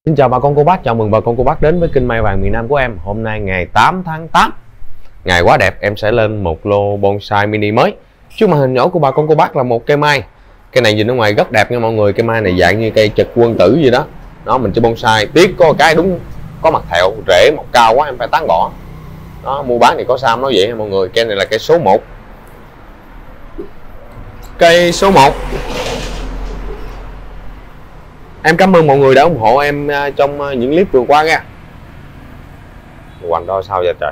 Xin chào bà con cô bác, chào mừng bà con cô bác đến với kênh Mai Vàng miền Nam của em. Hôm nay ngày 8 tháng 8, ngày quá đẹp, em sẽ lên một lô bonsai mini mới. Trước màn hình nhỏ của bà con cô bác là một cây mai. Cây này nhìn ở ngoài rất đẹp nha mọi người. Cây mai này dạng như cây trực quân tử gì đó. Đó, mình chơi bonsai, tiếc có cái đúng có mặt thẹo, rễ mọc cao quá em phải tán bỏ. Đó, mua bán thì có sao nói vậy nha mọi người. Cây này là cây số 1. Cây số 1. Em cảm ơn mọi người đã ủng hộ em trong những clip vừa qua nha. Hoành đo sao vậy trời.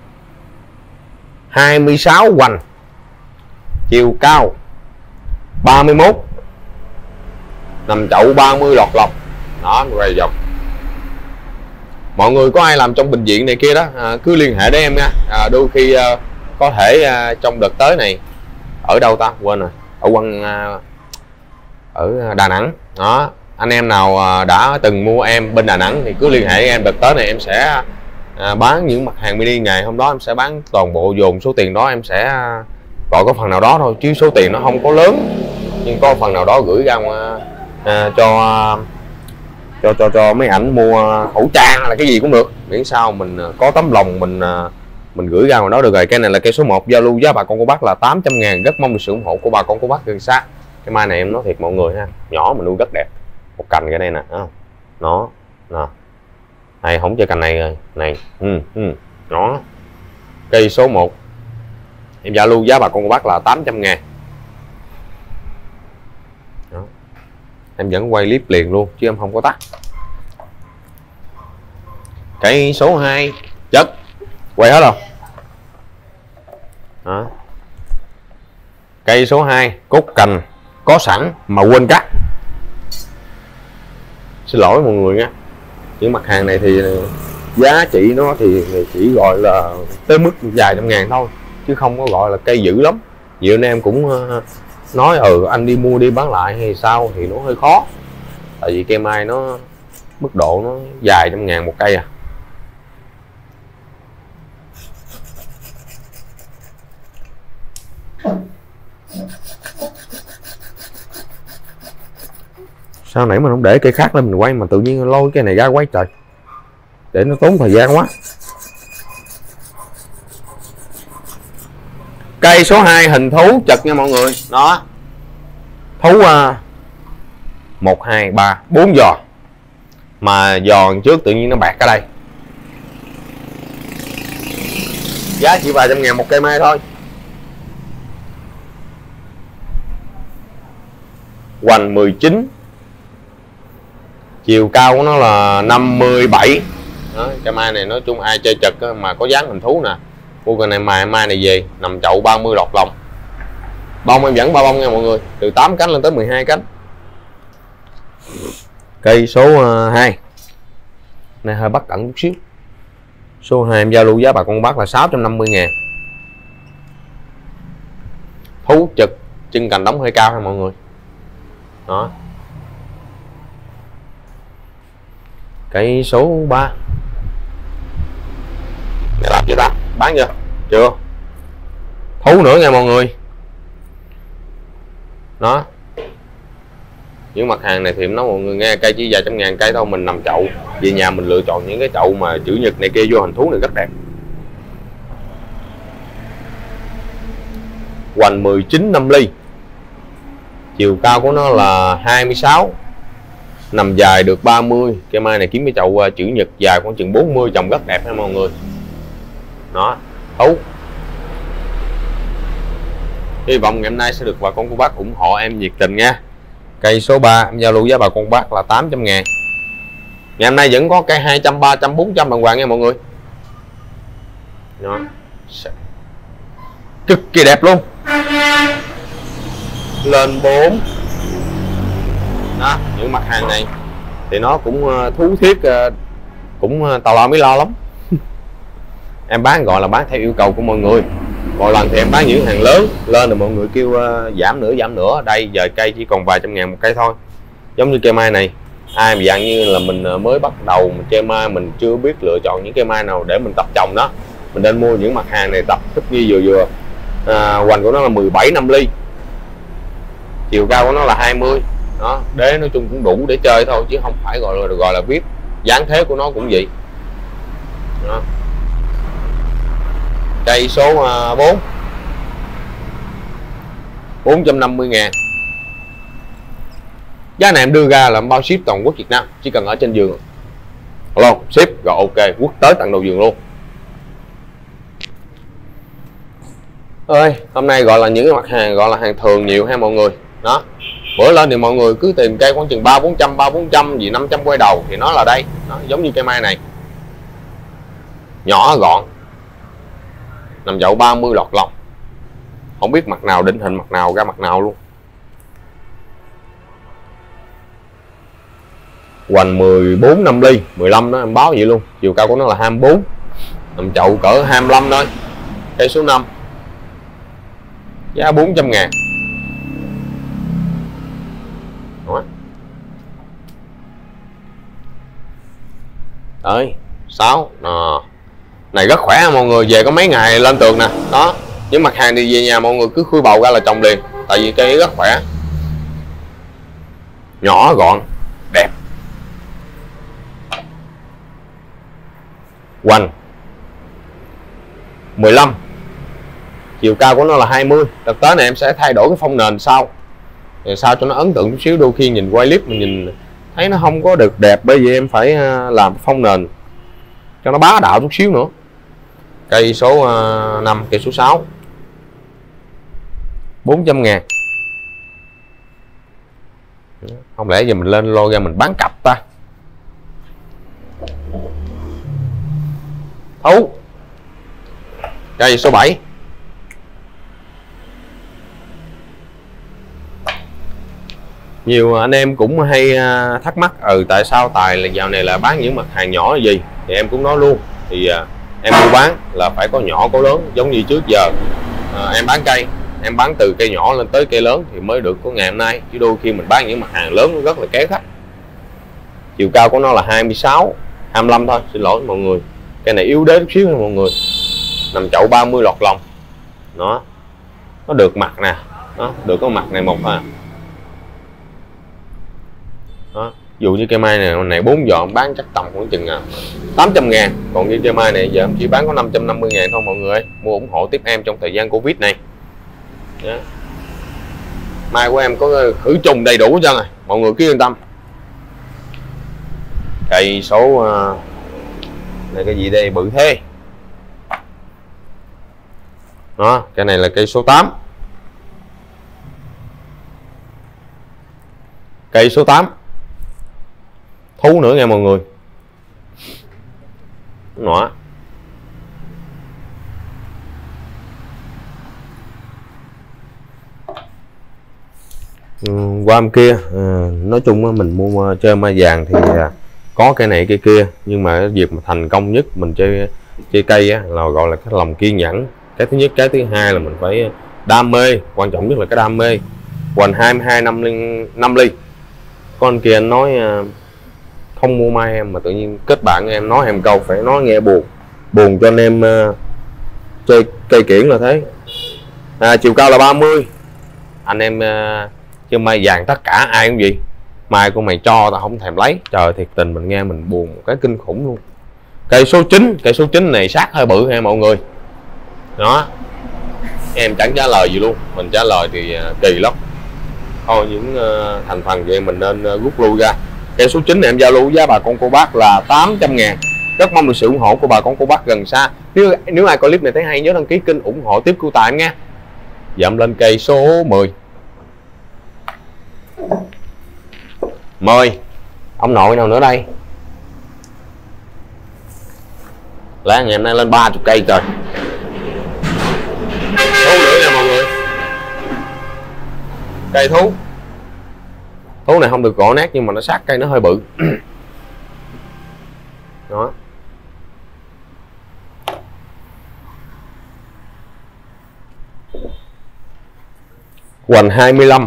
26 hoành, chiều cao 31, nằm chậu 30 lọt lọc. Đó, quay dọc. Mọi người có ai làm trong bệnh viện này kia đó cứ liên hệ đến em nha. Đôi khi có thể trong đợt tới này ở đâu ta quên rồi, ở Đà Nẵng đó. Anh em nào đã từng mua em bên Đà Nẵng thì cứ liên hệ em, đợt tới này em sẽ bán những mặt hàng mini. Ngày hôm đó em sẽ bán toàn bộ, dồn số tiền đó em sẽ gọi có phần nào đó thôi, chứ số tiền nó không có lớn, nhưng có phần nào đó gửi ra cho mấy ảnh mua khẩu trang hay là cái gì cũng được, miễn sao mình có tấm lòng mình gửi ra ngoài đó được rồi. Cái này là cây số 1, giao lưu giá bà con cô bác là 800.000. Rất mong được sự ủng hộ của bà con cô bác gần xa. Cái mai này em nói thiệt mọi người ha, nhỏ mà nuôi rất đẹp. Một cành cái đây nè, nó này không chơi cành này rồi này, nó cây số 1, em giao lưu giá bà con cô bác là 800.000. Đó. Em vẫn quay clip liền luôn chứ em không có tắt. Cây số 2 chất quay hết rồi. Đó. Cây số 2 cốt cành có sẵn mà quên cắt. Xin lỗi mọi người nha. Những mặt hàng này thì giá trị nó thì chỉ gọi là tới mức vài trăm ngàn thôi, chứ không có gọi là cây dữ lắm. Nhiều anh em cũng nói anh đi mua đi bán lại hay sao thì nó hơi khó. Tại vì cây mai nó mức độ nó vài trăm ngàn một cây à. Sao nãy mà không để cây khác lên mình quay mà tự nhiên lôi cái này ra quay trời, để nó tốn thời gian quá. Cây số 2 hình thú chật nha mọi người. Đó, thú 1, 2, 3, 4 giò, mà giò trước tự nhiên nó bạc ở đây. Giá chỉ vài trăm ngàn một cây mai thôi. Hoành 19, chiều cao của nó là 57. Đó, cây mai này nói chung ai chơi chật mà có dáng hình thú nè, mua cây này mai này về nằm chậu 30 lọt lòng. Bông em dẫn 3 bông nha mọi người, từ 8 cánh lên tới 12 cánh. Cây số 2 này hơi bắt cẩn chút xíu. Số 2 em giao lưu giá bà con bác là 650.000. Thú trực, chân cành đóng hơi cao ha mọi người. Đó. Cây số 3 này làm chưa ta? Bán chưa? Chưa. Thú nữa nha mọi người. Đó. Những mặt hàng này thì em nói mọi người nghe, cây chỉ vài trăm ngàn cây thôi, mình nằm chậu về nhà mình lựa chọn những cái chậu mà chữ nhật này kia vô hình thú này rất đẹp. Hoành 19 5 ly, chiều cao của nó là 26, nằm dài được 30. Cây mai này kiếm cái chậu chữ nhật dài khoảng chừng 40, trồng rất đẹp nha mọi người. Đó, thú. Hy vọng ngày hôm nay sẽ được bà con cô bác ủng hộ em nhiệt tình nha. Cây số 3 em giao lưu với bà con bác là 800.000. Ngày hôm nay vẫn có cây 200, 300, 400 bằng vàng nha mọi người. Đó. Cực kỳ đẹp luôn. Lên 4. Đó, những mặt hàng này thì nó cũng thú thiết, cũng tào lao mới lo lắm. Em bán gọi là bán theo yêu cầu của mọi người. Mỗi lần thì em bán những hàng lớn lên rồi mọi người kêu giảm nữa. Đây giờ cây chỉ còn vài trăm ngàn một cây thôi. Giống như cây mai này, ai mà dạng như là mình mới bắt đầu mình chơi mai, mình chưa biết lựa chọn những cây mai nào để mình tập trồng đó, mình nên mua những mặt hàng này tập thích nghi vừa. Hoành của nó là 17 5 ly, chiều cao của nó là 20. Đó, đế nói chung cũng đủ để chơi thôi chứ không phải gọi là VIP. dáng thế của nó cũng vậy đó. Cây số 4 450.000. Giá này em đưa ra là bao ship toàn quốc Việt Nam, chỉ cần ở trên giường alo ship rồi ok, quốc tới tận đầu giường luôn. Ơi, hôm nay gọi là những cái mặt hàng gọi là hàng thường nhiều ha mọi người. Đó. Bữa lên thì mọi người cứ tìm cây khoảng chừng 300-400 gì 500 quay đầu thì nó là đây. Nó giống như cây mai này. Nhỏ gọn. Nằm chậu 30 lọt lòng. Không biết mặt nào định hình mặt nào ra mặt nào luôn. Hoành 14 5 ly, 15 đó em báo vậy luôn. Chiều cao của nó là 24. Nằm chậu cỡ 25 thôi. Cây số 5. Giá 400.000. Đó. Đấy, 6. Này rất khỏe mọi người, về có mấy ngày lên tường nè. Đó, những mặt hàng đi về nhà mọi người cứ khui bầu ra là trồng liền. Tại vì cây rất khỏe. Nhỏ gọn, đẹp. Hoành 15. Chiều cao của nó là 20. Thực tế này em sẽ thay đổi cái phông nền sau. Rồi sao cho nó ấn tượng chút xíu, đôi khi nhìn quay clip mình nhìn thấy nó không có được đẹp, bởi vì em phải làm phông nền cho nó bá đạo chút xíu nữa. Cây số 5, cây số 6 400.000. Không lẽ giờ mình lên lô ra mình bán cặp ta. Thú. Cây số 7. Nhiều anh em cũng hay thắc mắc tại sao Tài là dạo này là bán những mặt hàng nhỏ là gì, thì em cũng nói luôn. Thì em mua bán là phải có nhỏ có lớn, giống như trước giờ em bán cây, em bán từ cây nhỏ lên tới cây lớn thì mới được có ngày hôm nay, chứ đôi khi mình bán những mặt hàng lớn nó rất là kéo khách. Chiều cao của nó là 26 25 thôi, xin lỗi mọi người, cây này yếu đuối chút xíu nha mọi người. Nằm chậu 30 lọt lòng. Nó được mặt nè, nó được có mặt này một ha. Đó. Dụ như cây mai này 4 giò bán chắc tầm khoảng chừng 800.000. Còn như cây mai này giờ em chỉ bán có 550.000 thôi mọi người ơi. Mua ủng hộ tiếp em trong thời gian Covid này. Đó. Mai của em có khử trùng đầy đủ cho rồi, mọi người cứ yên tâm. Cây số này cái gì đây bự thế. Đó, cái này là cây số 8. Cây số 8. Thú nữa nha mọi người. Nó. Qua em kia nói chung mình mua chơi mai vàng thì có cái này cái kia, nhưng mà cái việc mà thành công nhất mình chơi cây á, là gọi là cái lòng kiên nhẫn. Cái thứ nhất, cái thứ hai là mình phải đam mê, quan trọng nhất là cái đam mê. Hoành 22 5 ly. Con kia anh nói không mua mai em mà tự nhiên kết bạn em nói em câu phải nói nghe buồn cho anh em chơi cây kiển là thế. Chiều cao là 30. Anh em chơi mai vàng tất cả ai cũng vậy, mai của mày cho tao không thèm lấy. Trời, thiệt tình mình nghe mình buồn một cái kinh khủng luôn. Cây số 9. Cây số 9 này sát hơi bự ha mọi người. Đó, em chẳng trả lời gì luôn, mình trả lời thì kỳ lắm. Thôi những thành phần vậy mình nên rút lui ra. Cây số 9 này em giao lưu giá bà con cô bác là 800.000. Rất mong được sự ủng hộ của bà con cô bác gần xa. Nếu ai coi clip này thấy hay nhớ đăng ký kênh ủng hộ tiếp của Tài em nha. Giờ em lên cây số 10. 10. Ông nội nào nữa đây? Lá ngày hôm nay lên 30 cây trời. Thú nữa nha mọi người. Cây thú. Thú này không được gõ nát nhưng mà nó sát cây nó hơi bự. Đó. Hoành 25.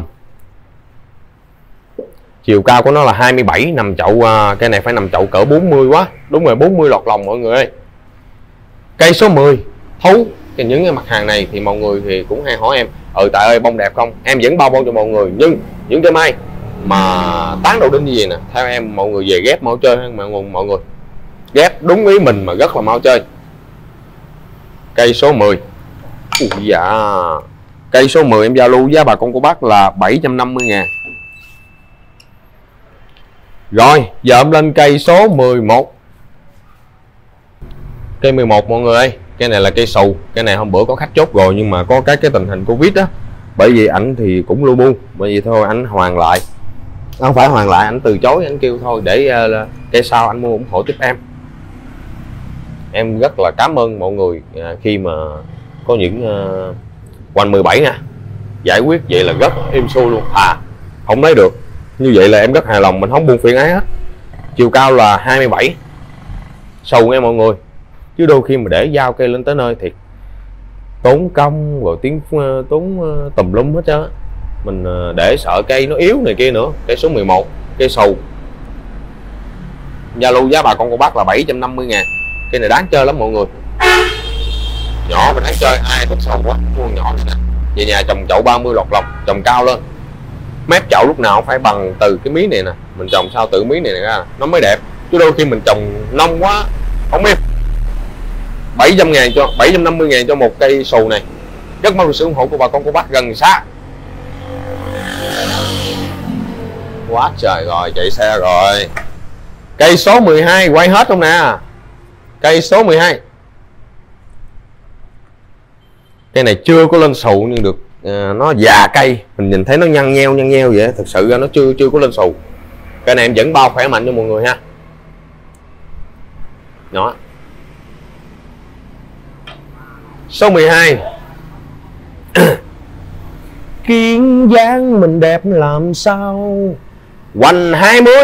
Chiều cao của nó là 27, nằm chậu cái này phải nằm chậu cỡ 40 quá. Đúng rồi, 40 lọt lòng mọi người ơi. Cây số 10, thú. Những cái mặt hàng này thì mọi người thì cũng hay hỏi em Tài ơi bông đẹp không? Em vẫn bao bông cho mọi người, nhưng những cây mai mà tán đầu đinh như vậy nè, theo em mọi người về ghép mau chơi hơn mọi người. Ghép đúng ý mình mà rất là mau chơi. Cây số 10. Ui dạ. Cây số 10 em giao lưu giá bà con cô bác là 750.000. Rồi, giờ em lên cây số 11. Cây 11 mọi người ơi, cái này là cây xù. Cái này hôm bữa có khách chốt rồi nhưng mà có cái tình hình Covid á. Bởi vì ảnh thì cũng lu bu, bởi vì thôi anh hoàn lại. Không phải hoàn lại, anh từ chối, anh kêu thôi để cây sau anh mua ủng hộ tiếp em. Em rất là cảm ơn mọi người khi mà có những quanh 17 nha. Giải quyết vậy là rất êm xuôi luôn. Không lấy được. Như vậy là em rất hài lòng, mình không buồn phiền ai hết. Chiều cao là 27. Sầu nghe mọi người. Chứ đôi khi mà để giao cây lên tới nơi thì tốn công rồi tốn tùm lum hết trơn. Mình để sợ cây nó yếu này kia nữa. Cây số 11, cây sầu. Giao lưu giá bà con cô bác là 750.000. Cây này đáng chơi lắm mọi người. Nhỏ mà đáng chơi, ai thích sầu quá mua nhỏ này nè. Về nhà trồng chậu 30 lọt lòng, trồng cao lên. Mép chậu lúc nào phải bằng từ cái mí này nè, mình trồng sao từ mí này ra nó mới đẹp. Chứ đôi khi mình trồng nông quá không em. 750.000 cho một cây sầu này. Rất mong được sự ủng hộ của bà con cô bác gần xa. Quá trời rồi, chạy xe rồi. Cây số 12 quay hết không nè. Cây số 12. Cây này chưa có lên xù nhưng được nó già cây, mình nhìn thấy nó nhăn nheo vậy, thực sự ra nó chưa có lên xù. Cây này em vẫn bao khỏe mạnh cho mọi người ha. Đó. Số 12. Kiên dáng mình đẹp làm sao. Hoành 20.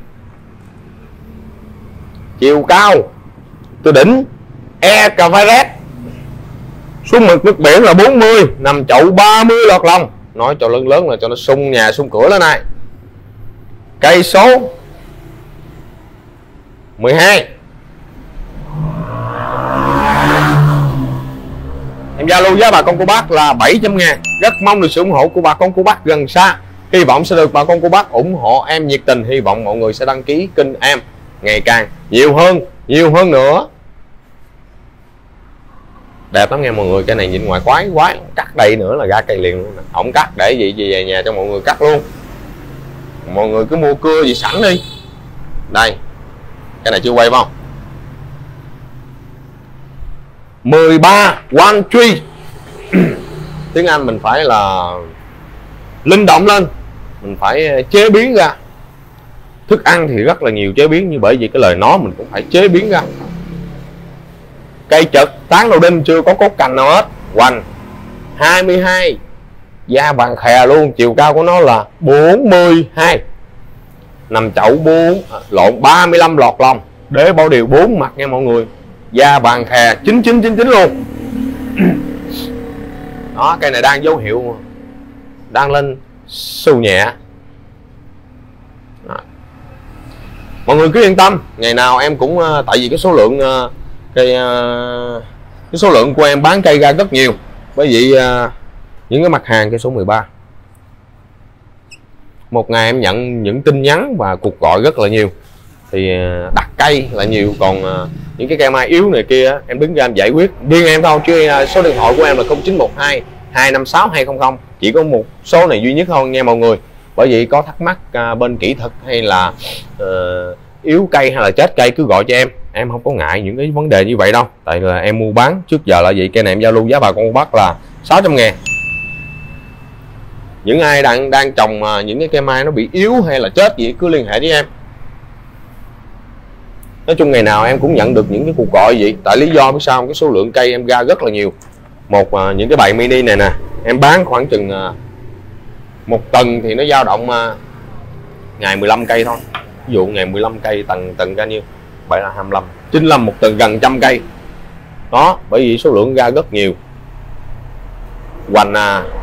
Chiều cao từ đỉnh Everest xuống mực nước biển là 40, nằm chậu 30 lọt lòng. Nói cho lớn là cho nó sung nhà sung cửa lên này. Cây số 12. Em giao lưu giá bà con cô bác là 700.000. Rất mong được sự ủng hộ của bà con cô bác gần xa. Hy vọng sẽ được bà con cô bác ủng hộ em nhiệt tình. Hy vọng mọi người sẽ đăng ký kênh em ngày càng nhiều hơn nữa. Đẹp lắm nghe mọi người. Cái này nhìn ngoài quái cắt đây nữa là ra cây liền luôn. Không cắt để gì về nhà cho mọi người cắt luôn. Mọi người cứ mua cưa gì sẵn đi. Đây. Cái này chưa quay phải không? 13 one tree. Tiếng Anh mình phải là linh động lên. Mình phải chế biến ra. Thức ăn thì rất là nhiều chế biến, nhưng bởi vì cái lời nói mình cũng phải chế biến ra. Cây chật, tán đầu đinh, chưa có cốt cành nào hết. Hoành 22. Da vàng khè luôn. Chiều cao của nó là 42. Nằm chậu 35 lọt lòng. Để bao điều 4 mặt nha mọi người. Da vàng khè 99 luôn. Đó, cây này đang dấu hiệu đang lên xù nhẹ. Đó. Mọi người cứ yên tâm, ngày nào em cũng tại vì cái số lượng cái số lượng của em bán cây ra rất nhiều. Bởi vì những cái mặt hàng cây số 13 một ngày em nhận những tin nhắn và cuộc gọi rất là nhiều, thì đặt cây là nhiều. Còn những cái cây mai yếu này kia em đứng ra em giải quyết riêng em thôi, chứ số điện thoại của em là 0912 256 200. Chỉ có một số này duy nhất thôi nghe mọi người. Bởi vì có thắc mắc bên kỹ thuật hay là yếu cây hay là chết cây cứ gọi cho em không có ngại những cái vấn đề như vậy đâu. Tại là em mua bán trước giờ là vậy. Cây này em giao lưu giá bà con bác là 600.000. Những ai đang trồng những cái cây mai nó bị yếu hay là chết gì cứ liên hệ với em. Nói chung ngày nào em cũng nhận được những cái cuộc gọi vậy. Tại lý do biết sao, cái số lượng cây em ra rất là nhiều. Những cái bày mini này nè, em bán khoảng chừng một tuần thì nó dao động ngày 15 cây thôi. Ví dụ ngày 15 cây tầng ra nhiêu? 7 là 25, 95 một tuần, gần 100 cây. Đó, bởi vì số lượng ra rất nhiều. Hoành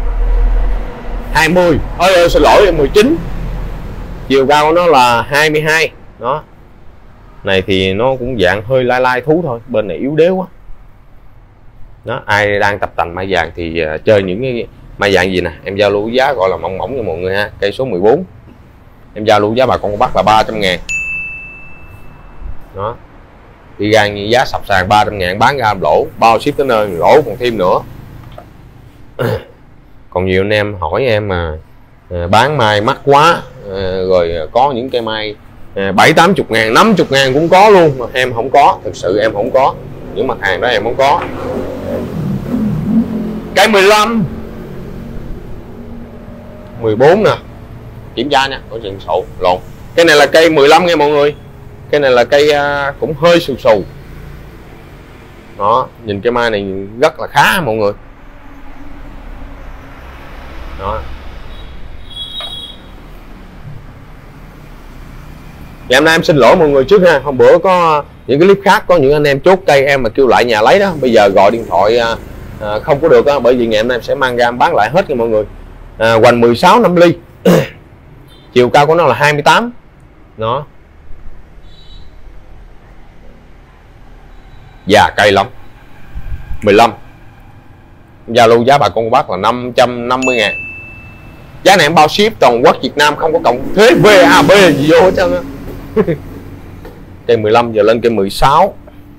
20, xin lỗi 19. Chiều cao của nó là 22. Đó. Này thì nó cũng dạng hơi lai thú thôi, bên này yếu đéo quá. Đó, ai đang tập tành mai vàng thì chơi những cái mai vàng gì nè, em giao lưu giá gọi là mỏng cho mọi người ha. Cây số 14. em giao luôn giá bà con cô bác là 300.000. Đó, đi ra như giá sập sàn 300.000 bán ra lỗ, bao ship tới nơi lỗ còn thêm nữa. Còn nhiều anh em hỏi em mà bán mai mắc quá, rồi có những cây mai 70-80 ngàn, 50 ngàn cũng có luôn mà em không có, thực sự em không có những mặt hàng đó, em không có. Cây 15 14 nè, kiểm tra nha, có chừng sổ lộn. Cái này là cây 15 nha mọi người. Cái này là cây cũng hơi xù xù. Đó, nhìn cây mai này rất là khá mọi người. Đó. Ngày hôm nay em xin lỗi mọi người trước ha. Hôm bữa có những cái clip khác có những anh em chốt cây em mà kêu lại nhà lấy đó. Bây giờ gọi điện thoại không có được đó, bởi vì ngày hôm nay em sẽ mang ra em bán lại hết nha mọi người. Hoành 16 5 ly. Chiều cao của nó là 28. Đó. Già cây lắm. 15. Giao lưu giá bà con cô bác là 550.000. Giá này em bao ship toàn quốc Việt Nam, không có cộng thuế VAB gì vô hết trơn á. Cây 15 giờ lên cây 16.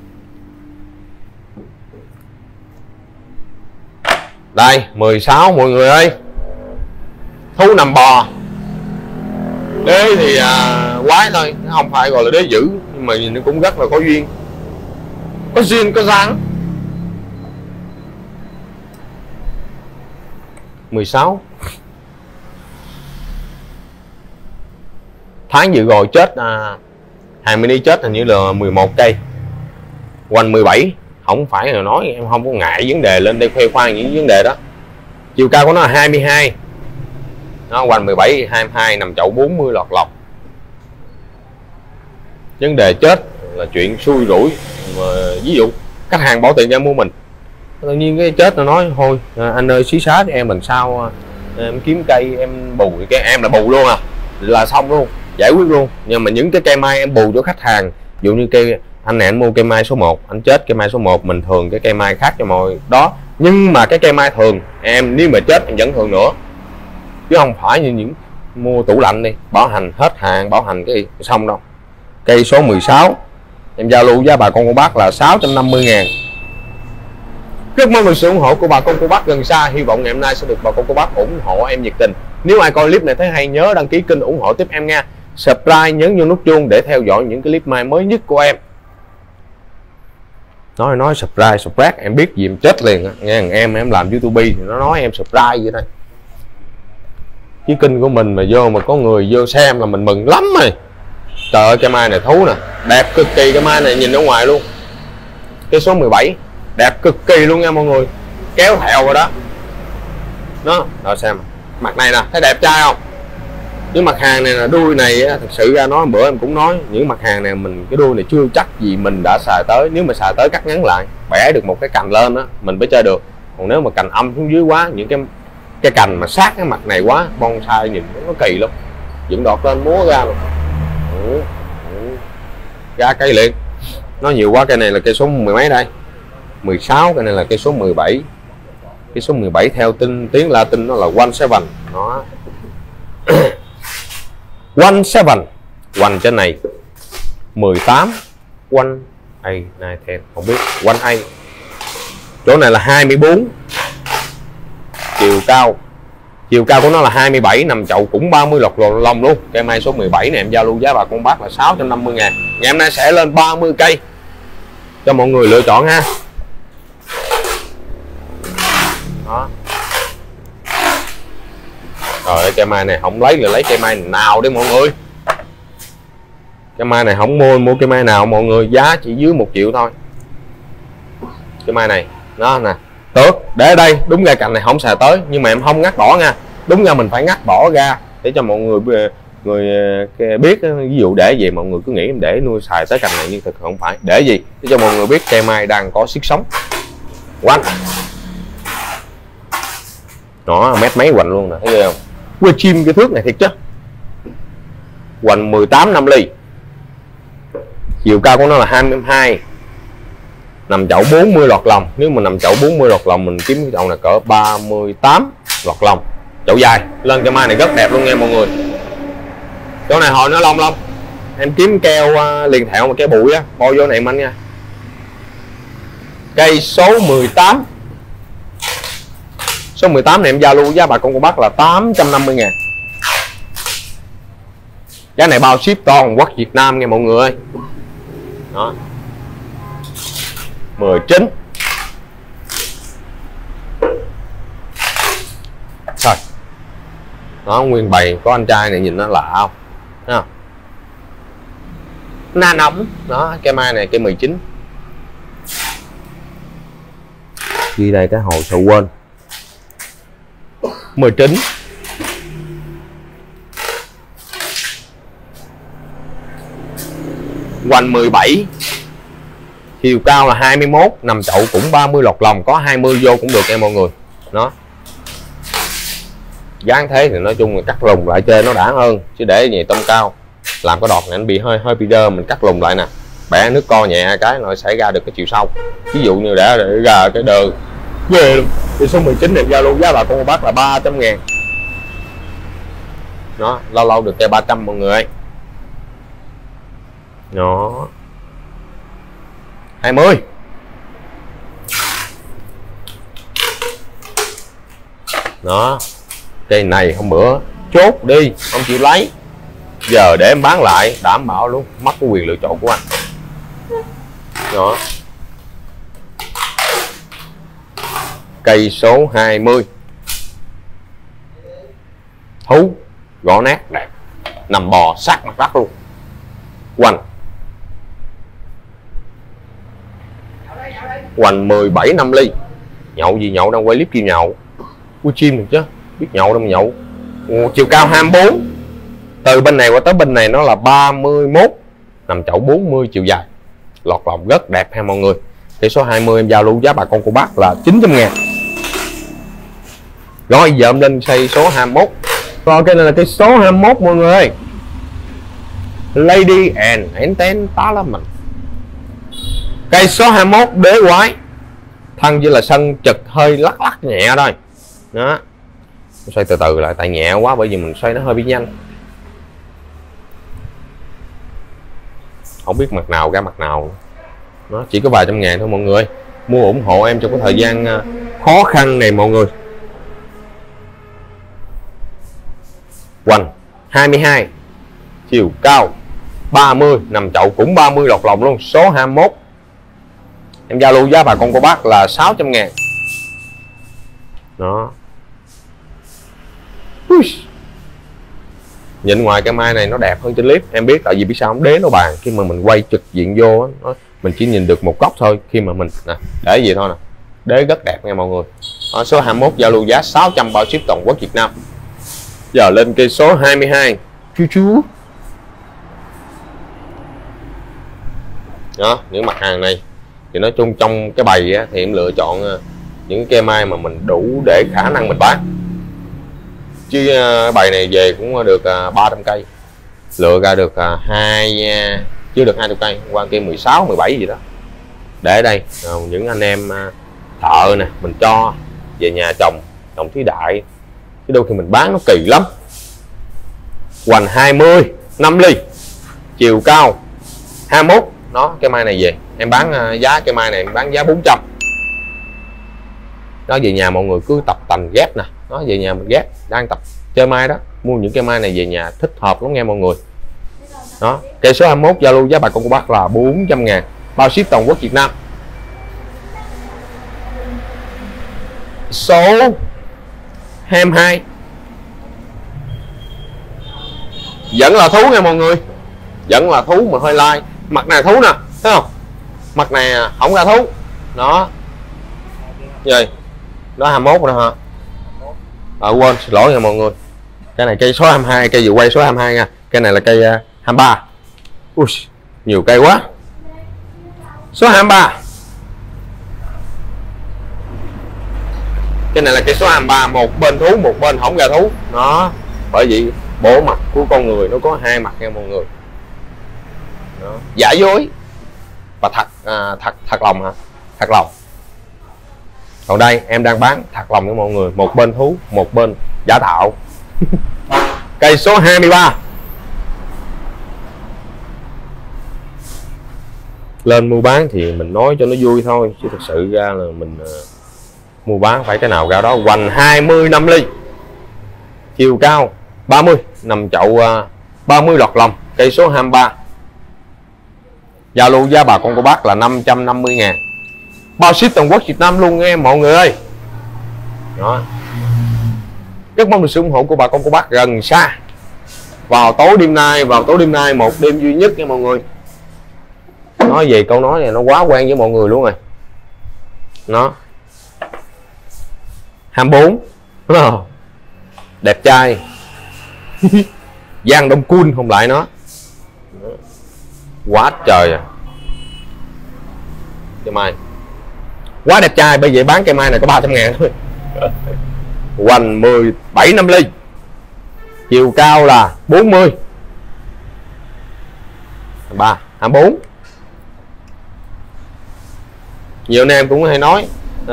Đây 16 mọi người ơi. Thú nằm bò. Đế thì quái thôi, không phải gọi là đế dữ, nhưng mà nhìn nó cũng rất là có duyên. Có duyên có dáng. 16. Tháng vừa rồi chết hàng mini chết hình như là 11 cây. Hoành 17. Không phải là nói em không có ngại vấn đề lên đây khoe khoang những vấn đề đó. Chiều cao của nó là 22. Nó hoành 17 22, nằm chậu 40 lọt lọc. Vấn đề chết là chuyện xui rủi. Mà ví dụ khách hàng bỏ tiền ra mua mình, tự nhiên cái chết nó nói thôi anh ơi xí xá cho em mình sao em kiếm cây em bù cái em là bù luôn là xong luôn, giải quyết luôn. Nhưng mà những cái cây mai em bù cho khách hàng, ví dụ như cây anh này anh mua cây mai số 1, anh chết cây mai số 1 mình thường cái cây mai khác cho mọi đó, nhưng mà cái cây mai thường em nếu mà chết em vẫn thường nữa, chứ không phải như những mua tủ lạnh đi bảo hành hết hàng bảo hành cái xong đâu. Cây số 16 em giao lưu giá bà con cô bác là 650.000. Rất mong được sự ủng hộ của bà con cô bác gần xa. Hy vọng ngày hôm nay sẽ được bà con cô bác ủng hộ em nhiệt tình. Nếu ai coi clip này thấy hay nhớ đăng ký kênh ủng hộ tiếp em nha. Subscribe nhấn vô nút chuông để theo dõi những clip mai mới nhất của em. Nói subscribe em biết gì em chết liền nghe. Em làm YouTube thì nó nói em subscribe vậy đây. Chứ kênh của mình mà vô mà có người vô xem là mình mừng lắm rồi. Trời ơi cây mai này thú nè, đẹp cực kỳ. Cây mai này nhìn ở ngoài luôn. Cái số 17 đẹp cực kỳ luôn nha mọi người, kéo theo rồi đó. Đó, rồi xem mặt này nè, thấy đẹp trai không? Những mặt hàng này là đuôi này thật sự ra nói bữa em cũng nói, những mặt hàng này mình cái đuôi này chưa chắc gì mình đã xài tới. Nếu mà xài tới cắt ngắn lại, bẻ được một cái cành lên đó mình mới chơi được. Còn nếu mà cành âm xuống dưới quá, những cái cành mà sát cái mặt này quá, bonsai nhìn nó kỳ lắm, dựng đọt lên múa ra luôn. Ra cây liền. Nó nhiều quá. Cây này là cây số mười mấy đây, 16. Cái này là cây số 17. Cây số 17 theo tiếng Latin nó là 17. Nó 17. Hoành trên này 18. One A này thêm không biết. One A. Chỗ này là 24. Chiều cao của nó là 27, nằm chậu cũng 30 lọt lông luôn. Cây mai số 17 này em giao lưu giá bà con bác là 650.000. Ngày hôm nay sẽ lên 30 cây cho mọi người lựa chọn ha. Đó. Rồi cây mai này không lấy là lấy cây mai nào đi mọi người. Cây mai này không mua cây mai nào mọi người, giá chỉ dưới 1 triệu thôi. Cây mai này đó nè, tước để ở đây, đúng ra cành này không xài tới nhưng mà em không ngắt bỏ nha. Đúng ra mình phải ngắt bỏ ra để cho mọi người biết. Ví dụ để gì mọi người cứ nghĩ em để nuôi xài tới cành này, nhưng thực không phải. Để gì để cho mọi người biết cây mai đang có sức sống. Quanh nó mét mấy hoành luôn nè, thấy không? Quê chim cái thước này thiệt chứ. Hoành 18 5 ly. Chiều cao của nó là 22. Nằm chậu 40 lọt lòng. Nếu mà nằm chậu 40 lọt lòng mình kiếm cái chậu này cỡ 38 lọt lòng. Chậu dài. Lên cây mai này rất đẹp luôn nha mọi người. Chỗ này hồi nó lông lông, em kiếm keo liền thẹo mà cái bụi á, bo vô này em anh nha. Cây số 18. Số 18 này em giao lưu giá bà con cô bác là 850.000. Giá này bao ship toàn quốc Việt Nam nha mọi người ơi. Đó. 19. Rồi. Đó, nguyên bày có anh trai này nhìn nó lạ không? Thấy không? Na nóng. Đó, cây mai này cây 19. Ghi đây cái hồ sầu quên. 19. Hoành 17. Chiều cao là 21, nằm chậu cũng 30 lọt lòng, có 20 vô cũng được em mọi người. Đó. Dáng thế thì nói chung là cắt lùng lại chơi nó đã hơn, chứ để gì tông cao làm cái đọt này anh bị hơi bị đơ, mình cắt lùng lại nè, bẻ nước co nhẹ cái nó sẽ ra được cái chiều sâu. Ví dụ như để ra cái đơ ghê luôn. Thì số 19 này giao luôn giá bà con cô bác là 300.000. Nó lâu lâu được cây 300 mọi người ơi. Nó 20. Đó, cây này hôm bữa chốt đi không chịu lấy, giờ để em bán lại đảm bảo luôn mất cái quyền lựa chọn của anh. Đó, cây số 20. Thú gõ nát đẹp, nằm bò sát mặt đất luôn. Hoành 17 năm ly. Nhậu gì nhậu, đang quay clip kêu nhậu. Ui chim được chứ, biết nhậu đâu mà nhậu. Chiều cao 24. Từ bên này qua tới bên này nó là 31, nằm chậu 40 chiều dài. Lọt lòng rất đẹp ha mọi người. Cái số 20 em giao lưu giá bà con cô bác là 900.000. Rồi giờ em lên xây số 21. Rồi cái này là cái số 21 mọi người ơi. Lady and Entertainment. Cây số 21 đế quái. Thân như là sân chật hơi lắc lắc nhẹ thôi. Đó. Xoay từ từ lại tại nhẹ quá, bởi vì mình xoay nó hơi bị nhanh. Không biết mặt nào ra mặt nào. Nó chỉ có vài trăm ngàn thôi mọi người. Mua ủng hộ em trong cái thời gian khó khăn này mọi người. Hoành 22, chiều cao 30, nằm chậu cũng 30 lọt lòng luôn. Số 21 em giao lưu giá bà con cô bác là 600.000. Đó. Nhìn ngoài cái mai này nó đẹp hơn trên clip, em biết tại vì biết sao không, đế nó bàn khi mà mình quay trực diện vô đó, mình chỉ nhìn được một góc thôi. Khi mà mình nè để gì thôi nè, đế rất đẹp nha mọi người. Đó, số 21 giao lưu giá 600 bao ship toàn quốc Việt Nam. Giờ lên cây số 22. Chú. Đó, những mặt hàng này thì nói chung trong cái bày á, thì em lựa chọn những cây mai mà mình đủ để khả năng mình bán. Chứ bày này về cũng được 300 cây, lựa ra được chưa được 20 cây, qua kia 16, 17 gì đó. Để đây những anh em thợ nè, mình cho về nhà trồng thí đại, chứ đôi khi mình bán nó kỳ lắm. Hoành 20, 5 ly, chiều cao 21. Nó cái mai này về em bán giá cái mai này em bán giá 400. Đó, về nhà mọi người cứ tập tành ghép nè, nó về nhà mình ghép đang tập chơi mai đó, mua những cái mai này về nhà thích hợp lắm nghe mọi người. Đó, cây số 21 giao lưu giá bà con cô bác là 400.000, bao ship toàn quốc Việt Nam. Số 22 vẫn là thú nha mọi người, vẫn là thú mà hơi lai. Mặt này thú nè, thấy không? Mặt này không ra thú. Đó. Gì? Đó 21 rồi hả? Quên, xin lỗi nha mọi người. Cái này cây số 22, cây vừa quay số 22 nha. Cái này là cây 23. Ui, nhiều cây quá. Số 23. Cái này là cây số 23, một bên thú, một bên không ra thú. Đó, bởi vì bộ mặt của con người nó có hai mặt nha mọi người. Đó. Giả dối và thật lòng hả? Thật lòng. Còn đây em đang bán thật lòng cho mọi người, một bên thú, một bên giả tạo. Cây số 23. Lên mua bán thì mình nói cho nó vui thôi, chứ thật sự ra là mình mua bán phải cái nào ra đó. Hoành 25 ly, chiều cao 30, nằm chậu 30 lọt lòng, cây số 23. Giao lưu giá bà con cô bác là 550.000, bao ship toàn quốc Việt Nam luôn nghe mọi người ơi. Đó. Rất mong được sự ủng hộ của bà con cô bác gần xa. Vào tối đêm nay một đêm duy nhất nha mọi người. Nói về câu nói này nó quá quen với mọi người luôn rồi. Nó 24 đúng không? Đẹp trai Giang Đông Cun không lại nó. Quá trời à. Cây mai quá đẹp trai, bây giờ bán cây mai này có 300.000 thôi. Hoành 17 năm ly, chiều cao là 40, 23, 24. Nhiều anh em cũng hay nói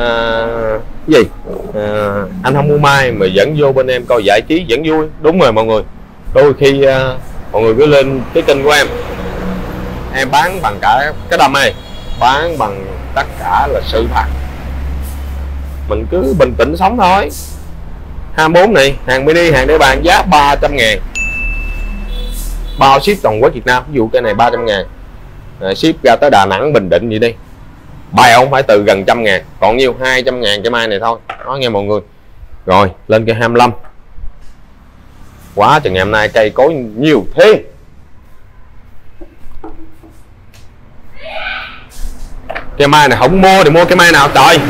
anh không mua mai mà dẫn vô bên em coi giải trí vẫn vui. Đúng rồi mọi người, đôi khi mọi người cứ lên cái kênh của em bán bằng cả cái đam mê, bán bằng tất cả là sự thật, mình cứ bình tĩnh sống thôi. 24 này hàng mini, hàng để bàn, giá 300.000, bao ship toàn quốc Việt Nam. Ví dụ cái này 300.000, ship ra tới Đà Nẵng, Bình Định vậy đi, bài ông phải từ gần 100.000, còn nhiêu 200.000 cái mai này thôi. Nói nghe mọi người. Rồi lên cây 25. Quá chừng ngày hôm nay cây cối nhiều thế. Cây mai này không mua thì mua cây mai nào trời?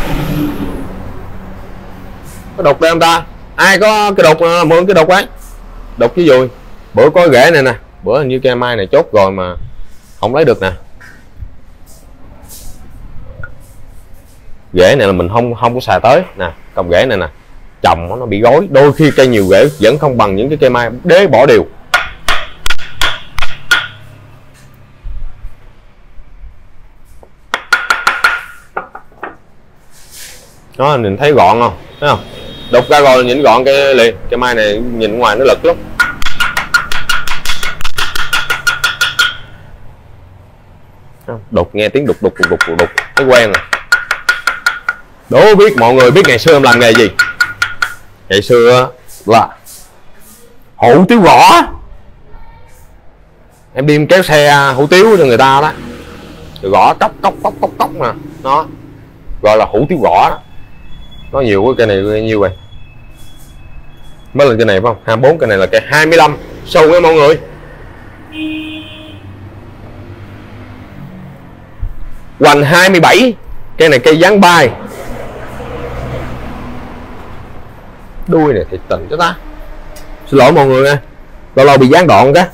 Có đục đây không ta? Ai có cái đục mượn cái đục ấy. Đục cái dùi. Bữa có rễ này nè, bữa hình như cây mai này chốt rồi mà không lấy được nè. Rễ này là mình không có xài tới nè, cọng rễ này nè, trồng nó bị gối, đôi khi cây nhiều rễ vẫn không bằng những cái cây mai đế bỏ đều. Đó, mình thấy gọn không? Thấy không? Đục ra rồi nhìn gọn cái liền. Cây mai này nhìn ngoài nó lật lắm. Đục nghe tiếng đục thấy quen rồi. Đố biết mọi người biết ngày xưa em làm nghề gì? Ngày xưa là hủ tiếu gõ. Em đi kéo xe hủ tiếu cho người ta đó, rồi gõ cốc nè, nó gọi là hủ tiếu gõ đó. Nó nhiều cái cây này nhiêu vậy? Mới lên cây này phải không? 24, cây này là cây 25 sâu nha mọi người. Hoành 27, cây này cây dáng bay. Đuôi này thiệt tình cho ta. Xin lỗi mọi người nha, lâu bị gián đoạn cái.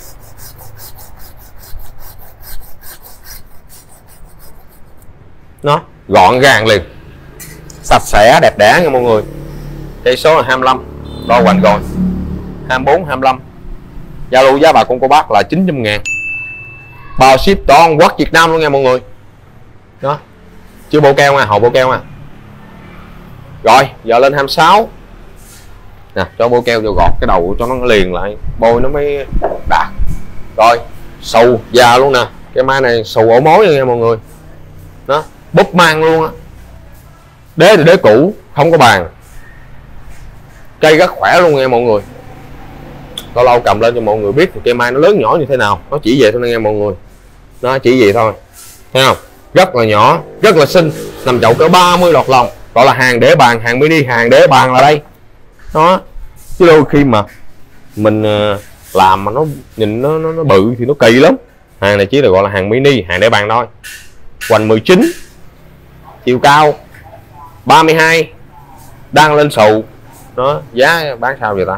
Nó gọn gàng liền, sạch sẽ đẹp đẽ nha mọi người. Cây số là 25, đo hoành rồi. 24, 25. Giao lưu giá bà con cô bác là 900.000, bao ship toàn quốc Việt Nam luôn nha mọi người. Đó, chưa bộ keo nha, hộp bộ keo nha. Rồi giờ lên 26 nè, cho bộ keo cho gọt cái đầu cho nó liền lại, bôi nó mới đạt. Rồi xù già luôn nè, cái mai này xù ổ mối nha mọi người. Đó, búp mang luôn á. Đế thì đế cũ, không có bàn, cây rất khỏe luôn nha mọi người. Lâu cầm lên cho mọi người biết thì cây mai nó lớn nhỏ như thế nào, nó chỉ vậy thôi nha mọi người. Nó chỉ vậy thôi, thấy không? Rất là nhỏ, rất là xinh, nằm chậu cỡ 30 lọt lòng, gọi là hàng để bàn, hàng mini, hàng để bàn là đây. Đó, chứ đôi khi mà mình làm mà nó nhìn nó bự thì nó kỳ lắm. Hàng này chỉ là gọi là hàng mini, hàng để bàn thôi. Hoành 19, chiều cao 32, đang lên xù. Đó, giá bán sao vậy ta?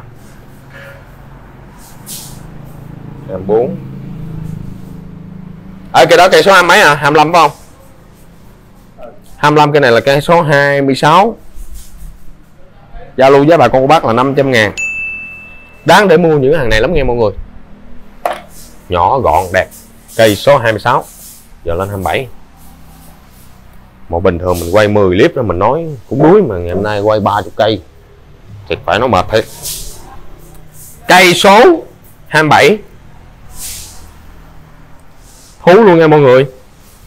24. Ở cái đó cây số 20 mấy à? 25 phải không? 25, cái này là cây số 26. Giao lưu giá bà con cô bác là 500.000. Đáng để mua những hàng này lắm nghe mọi người. Nhỏ gọn đẹp. Cây số 26. Giờ lên 27. Một bình thường mình quay 10 clip đó mình nói cũng đuối, mà ngày hôm nay quay 30 cây thì phải nói mệt thiệt. Cây số 27. Thú luôn nha mọi người.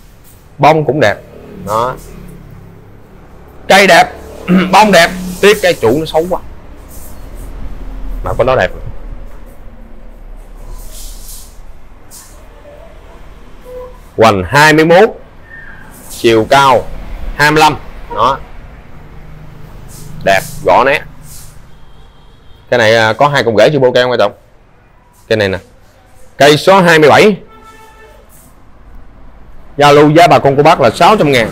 bông cũng đẹp đó, cây đẹp bông đẹp, tiếc cây trụ nó xấu quá mà có nó đẹp. Hoành 21, chiều cao 25 đó, đẹp gõ nét. Cái này có 2 cọng rễ chưa bô keo quan trọng. Cái này nè, cây số 27, giao lưu giá bà con cô bác là 600.000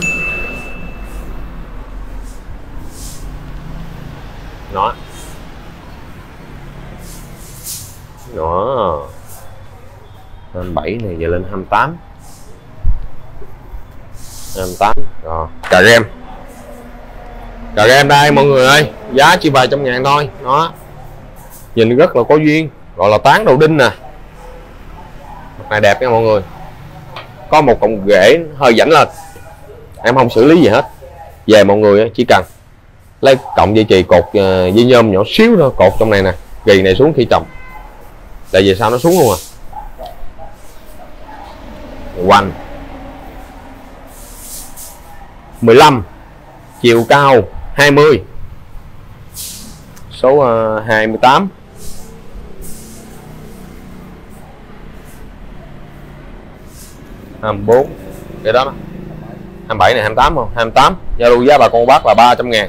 đó. Đó 27 này giờ lên 28 rồi. Cà rem đây mọi người ơi, giá chỉ vài trăm ngàn thôi đó, nhìn rất là có duyên, gọi là tán đầu đinh nè. Mặt này đẹp nha mọi người, có một cọng rễ hơi rãnh lên, em không xử lý gì hết, về mọi người chỉ cần lấy cọng dây chì cột dây nhôm nhỏ xíu thôi, cột trong này nè, gì này xuống khi trồng, tại vì sao nó xuống luôn à. Hoành 15, chiều cao 20, số 28, bốn cái đó 27 này 28 không, 28 giao lưu giá bà con bác là 300.000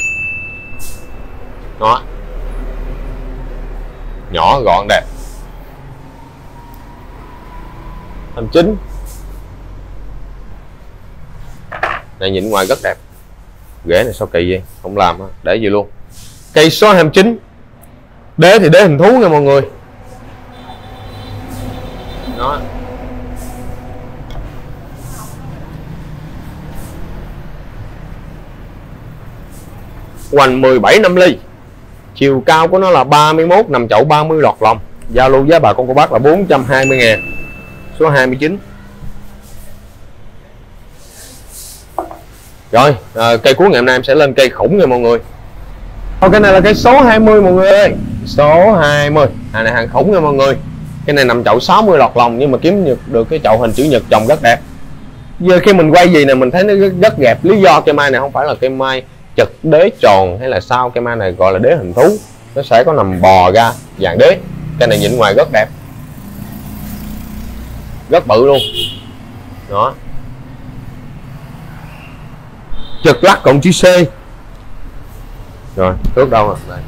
đó, nhỏ gọn đẹp. 29 này nhìn ngoài rất đẹp, rễ này sao kỳ vậy, không làm để gì luôn. Cây số 29, đế thì đế hình thú nha mọi người đó. Hoành 17 5 ly, chiều cao của nó là 31, nằm chậu 30 lọt lòng, giao lưu giá bà con cô bác là 420.000, số 29. Rồi cây cuối ngày hôm nay em sẽ lên cây khủng nha mọi người. Cái này là cây số 20 mọi người ơi, số 20 này hàng khủng nha mọi người. Cái này nằm chậu 60 lọt lòng, nhưng mà kiếm được cái chậu hình chữ nhật trồng rất đẹp. Giờ khi mình quay gì nè mình thấy nó rất đẹp, lý do cây mai này không phải là cây mai chật đế tròn hay là sao, cây mai này gọi là đế hình thú, nó sẽ có nằm bò ra dạng đế. Cây này nhìn ngoài rất đẹp, rất bự luôn đó, chật lắc cộng chữ C. Rồi thước đâu rồi đây,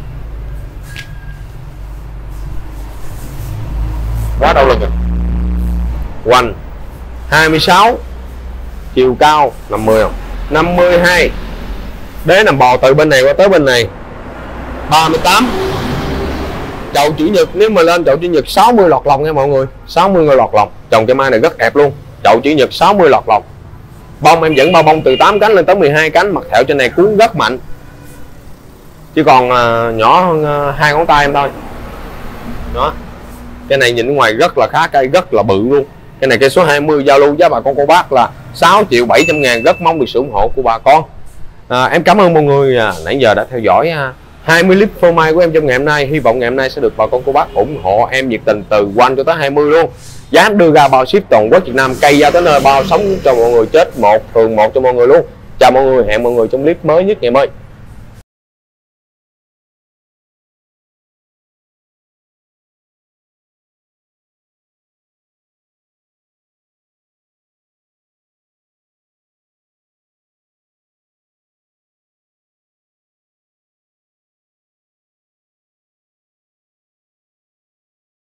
quá đâu rồi. Hoành 26, chiều cao 50 không, 52, đế nằm bò từ bên này qua tới bên này 38, chậu chữ nhật. Nếu mà lên chậu chữ nhật 60 lọt lòng nha mọi người, 60 người lọt lòng, trồng cây mai này rất đẹp luôn. Chậu chữ nhật 60 lọt lòng, bông em dẫn bao bông từ 8 cánh lên tới 12 cánh, mặt thẹo trên này cuốn rất mạnh, chứ còn nhỏ hơn 2 ngón tay em thôi đó. Cái này nhìn ngoài rất là khá, cây rất là bự luôn. Cái này cây số 20 giao lưu giá bà con cô bác là 6.700.000, rất mong được sự ủng hộ của bà con. Em cảm ơn mọi người nãy giờ đã theo dõi 20 clip phô mai của em trong ngày hôm nay. Hy vọng ngày hôm nay sẽ được bà con cô bác ủng hộ em nhiệt tình từ 1 cho tới 20 luôn. Giá đưa ra bao ship toàn quốc Việt Nam, cây ra tới nơi bao sống cho mọi người, chết một thường một cho mọi người luôn. Chào mọi người, hẹn mọi người trong clip mới nhất ngày mai.